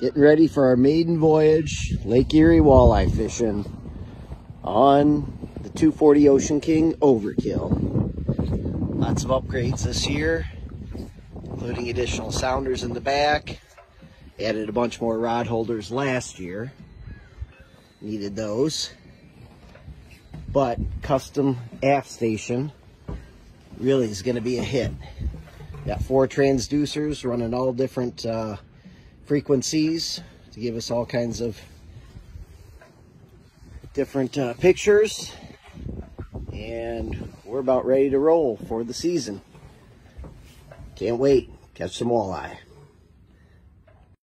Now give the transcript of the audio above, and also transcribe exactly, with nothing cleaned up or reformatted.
Getting ready for our maiden voyage, Lake Erie walleye fishing on the two forty Ocean King Overkill. Lots of upgrades this year, including additional sounders in the back. Added a bunch more rod holders last year. Needed those. But custom aft station really is going to be a hit. Got four transducers running all different uh, frequencies to give us all kinds of different uh, pictures, and we're about ready to roll for the season. Can't wait. Catch some walleye.